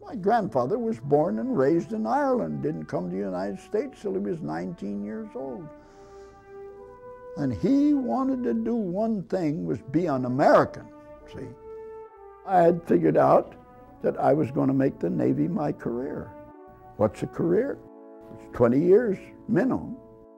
My grandfather was born and raised in Ireland, didn't come to the United States till he was 19 years old. And he wanted to do one thing, was be an American, see. I had figured out that I was going to make the Navy my career. What's a career? It's 20 years minimum.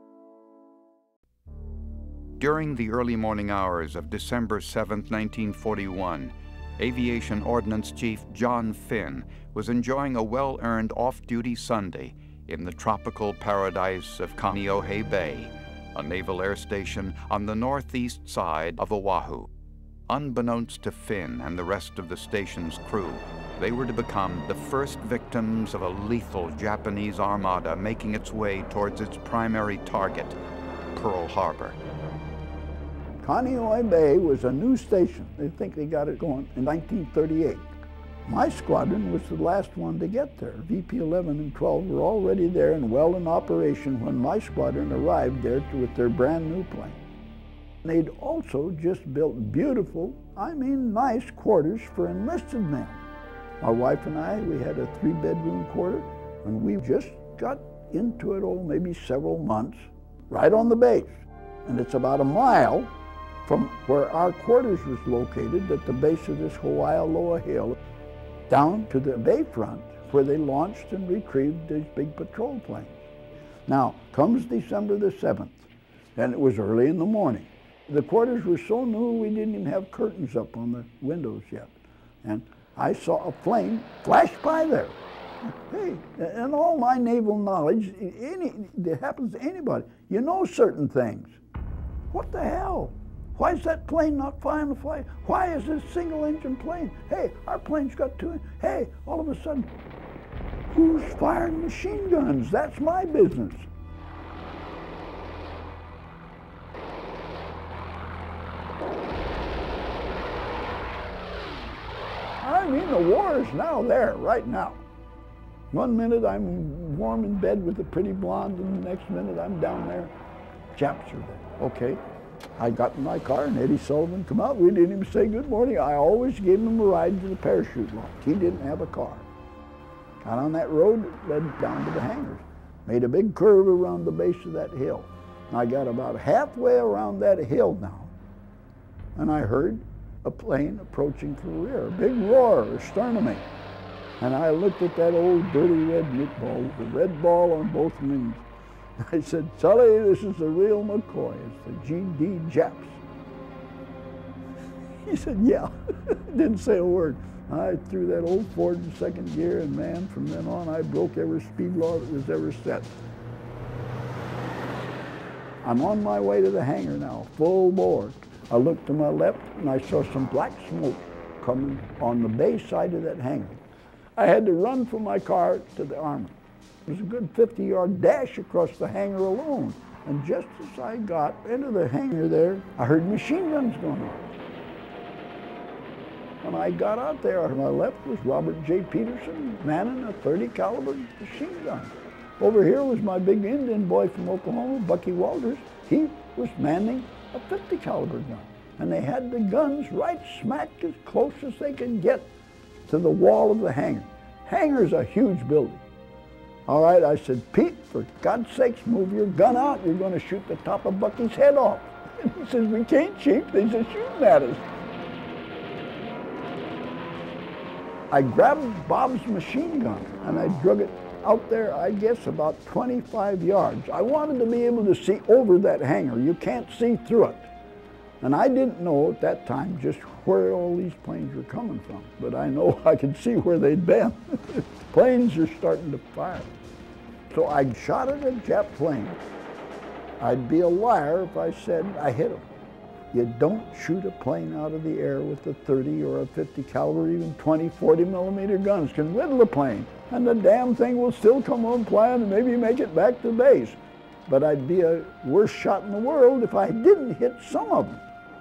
During the early morning hours of December 7, 1941, Aviation Ordnance Chief John Finn was enjoying a well-earned off-duty Sunday in the tropical paradise of Kanoehe Bay, a naval air station on the northeast side of Oahu. Unbeknownst to Finn and the rest of the station's crew, they were to become the first victims of a lethal Japanese armada making its way towards its primary target, Pearl Harbor. Kanoehe Bay was a new station. They think they got it going in 1938. My squadron was the last one to get there. VP 11 and 12 were already there and well in operation when my squadron arrived there with their brand new plane. They'd also just built beautiful, I mean nice quarters for enlisted men. My wife and I, we had a 3-bedroom quarter, and we just got into it, maybe several months, right on the base. And it's about a mile from where our quarters was located at the base of this Hawaiialoa Hill, down to the bayfront where they launched and retrieved these big patrol planes. Now, comes December the 7th, and it was early in the morning. The quarters were so new we didn't even have curtains up on the windows yet. And I saw a plane flash by there. Hey, and all my naval knowledge, it happens to anybody. You know certain things. What the hell? Why is that plane not flying the flight? Why is this single-engine plane? Hey, our plane's got 2. Hey, all of a sudden, who's firing machine guns? That's my business. I mean, the war is now there, right now. One minute I'm warm in bed with a pretty blonde, and the next minute I'm down there. Japs are there. Okay. I got in my car and Eddie Sullivan come out. We didn't even say good morning. I always gave him a ride to the parachute launch. He didn't have a car. Got on that road, led down to the hangars. Made a big curve around the base of that hill. And I got about halfway around that hill now, and I heard a plane approaching from the rear, a big roar astern of me. And I looked at that old dirty red meatball with a red ball on both wings. I said, Sully, this is the real McCoy. It's the GD Japs. He said, yeah. Didn't say a word. I threw that old Ford in second gear, and man, from then on, I broke every speed law that was ever set. I'm on my way to the hangar now, full bore. I looked to my left, and I saw some black smoke coming on the bay side of that hangar. I had to run from my car to the armor. It was a good 50-yard dash across the hangar alone. And just as I got into the hangar there, I heard machine guns going on. When I got out there, on my left was Robert J. Peterson manning a .30 caliber machine gun. Over here was my big Indian boy from Oklahoma, Bucky Walters. He was manning a .50 caliber gun. And they had the guns right smack as close as they could get to the wall of the hangar. Hangar's a huge building. All right, I said, Pete, for God's sakes, move your gun out. You're going to shoot the top of Bucky's head off. And he says, we can't, Chief. They're just shooting at us. I grabbed Bob's machine gun, and I drug it out there, I guess, about 25 yards. I wanted to be able to see over that hangar. You can't see through it. And I didn't know at that time just where all these planes were coming from, but I know I could see where they'd been. Planes are starting to fire. So I shot at a Jap plane. I'd be a liar if I said I hit him. You don't shoot a plane out of the air with a .30 or a .50 caliber, even 20, 40 millimeter guns can riddle a plane, and the damn thing will still come on plan and maybe make it back to base. But I'd be a worse shot in the world if I didn't hit some of them.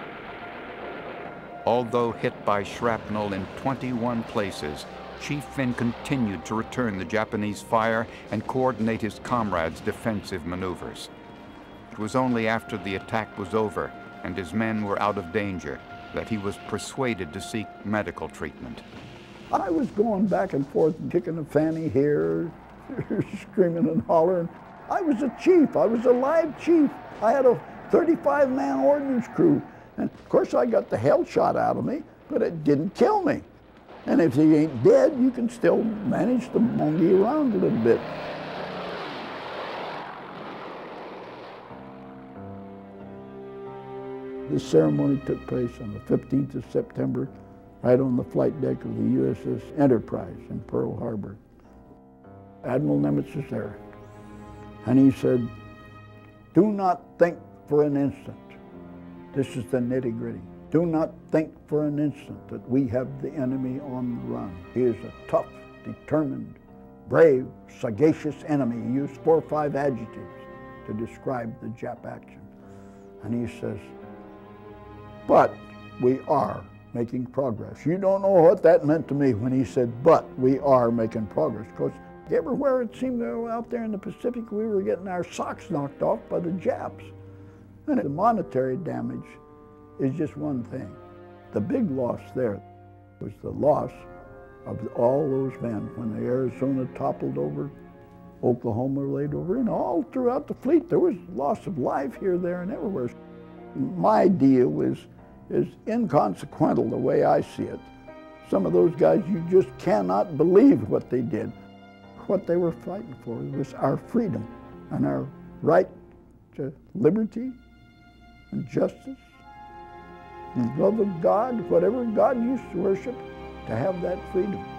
Although hit by shrapnel in 21 places, Chief Finn continued to return the Japanese fire and coordinate his comrades' defensive maneuvers. It was only after the attack was over and his men were out of danger that he was persuaded to seek medical treatment. I was going back and forth and kicking a fanny here, screaming and hollering. I was a chief. I was a live chief. I had a 35-man ordnance crew. And of course I got the hell shot out of me, but it didn't kill me. And if he ain't dead, you can still manage to monkey around a little bit. This ceremony took place on the 15th of September, right on the flight deck of the USS Enterprise in Pearl Harbor. Admiral Nimitz was there, and he said, "Do not think for an instant," this is the nitty-gritty, "do not think for an instant that we have the enemy on the run. He is a tough, determined, brave, sagacious enemy." He used 4 or 5 adjectives to describe the Jap action. And he says, "But we are making progress." You don't know what that meant to me when he said, "But we are making progress," because everywhere it seemed out there in the Pacific, we were getting our socks knocked off by the Japs. And the monetary damage is just one thing. The big loss there was the loss of all those men when the Arizona toppled over, Oklahoma laid over, and all throughout the fleet there was loss of life here, there, and everywhere. My deal is inconsequential the way I see it. Some of those guys, you just cannot believe what they did. What they were fighting for was our freedom and our right to liberty and justice and love of God, whatever God used to worship, to have that freedom.